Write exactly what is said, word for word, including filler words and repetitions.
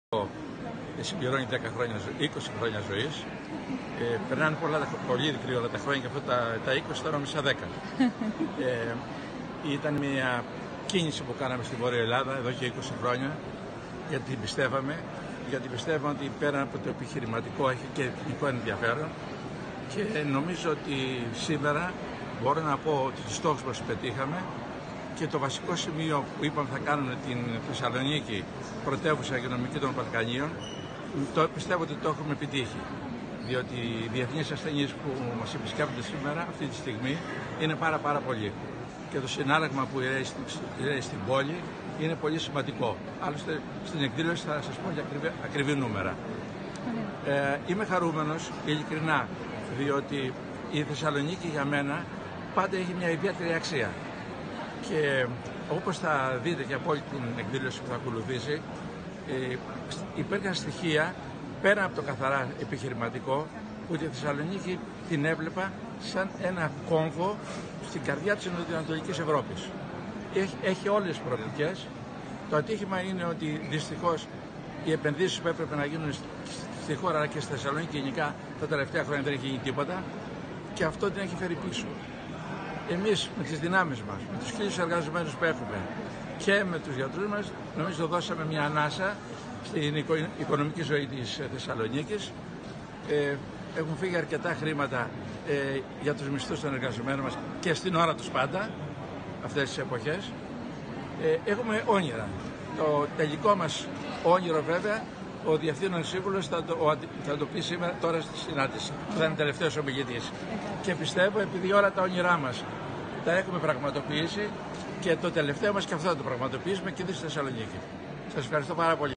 Συμπληρώνει δέκα χρόνια, είκοσι χρόνια ζωής. Ε, περνάνε πολλά, πολύ γρήγορα τα χρόνια και αυτά τα, τα είκοσι τώρα μισά δέκα. Ε, ήταν μια κίνηση που κάναμε στη Βόρεια Ελλάδα εδώ και είκοσι χρόνια, γιατί την πιστεύαμε, γιατί πιστεύαμε ότι πέρα από το επιχειρηματικό έχει και εθνικό ενδιαφέρον, και νομίζω ότι σήμερα μπορώ να πω ότι τους στόχους μας πετύχαμε, και το βασικό σημείο που είπαμε θα κάνουμε την Θεσσαλονίκη πρωτεύουσα υγειονομική των Βαλκανίων, το πιστεύω ότι το έχουμε επιτύχει. Διότι οι διεθνείς ασθενείς που μας επισκέπτονται σήμερα, αυτή τη στιγμή, είναι πάρα πάρα πολλοί. Και το συνάλλαγμα που ρέει στην πόλη είναι πολύ σημαντικό. Άλλωστε στην εκδήλωση θα σας πω για ακριβή, ακριβή νούμερα. Ε, είμαι χαρούμενος, ειλικρινά, διότι η Θεσσαλονίκη για μένα πάντα έχει μια ιδιαίτερη αξία. Και όπως θα δείτε και από όλη την εκδήλωση που θα ακολουθήσει, ε, υπήρχαν στοιχεία πέρα από το καθαρά επιχειρηματικό, που τη Θεσσαλονίκη την έβλεπα σαν ένα κόμβο στην καρδιά της Νοτιοανατολικής Ευρώπης. Έχει, έχει όλες τις προοπτικές. Το ατύχημα είναι ότι δυστυχώς οι επενδύσεις που έπρεπε να γίνουν στη χώρα αλλά και στη Θεσσαλονίκη γενικά τα τελευταία χρόνια δεν έχει γίνει τίποτα, και αυτό την έχει φέρει πίσω. Εμείς με τις δυνάμεις μας, με τους χίλιους εργαζομένους που έχουμε και με τους γιατρούς μας, νομίζω δώσαμε μια ανάσα στην οικονομική ζωή της Θεσσαλονίκης. Ε, έχουν φύγει αρκετά χρήματα ε, για τους μισθούς των εργαζομένων μας και στην ώρα τους πάντα, αυτές τις εποχές. Ε, έχουμε όνειρα. Το τελικό μας όνειρο βέβαια ο Διευθύνων Σύμβουλος θα το, θα το πει σήμερα τώρα στη συνάντηση, που θα είναι τελευταίος ομιλητής. Και πιστεύω, επειδή όλα τα όνειρά μας τα έχουμε πραγματοποιήσει, και το τελευταίο μας και αυτό θα το πραγματοποιήσουμε και εδώ στη Θεσσαλονίκη. Σας ευχαριστώ πάρα πολύ.